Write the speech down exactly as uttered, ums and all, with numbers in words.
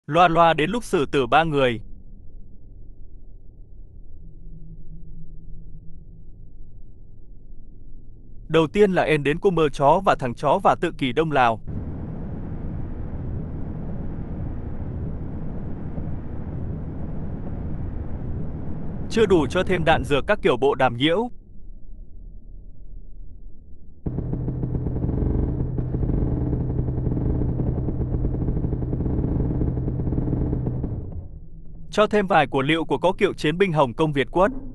Loa loa đến lúc xử tử ba người. Đầu tiên là En đến cô mơ chó và thằng chó và tự kỷ Đông Lào. Chưa đủ cho thêm đạn dược các kiểu bộ đàm nhiễu. Cho thêm vài của liệu của có cựu chiến binh Hồng Kông Việt Quất.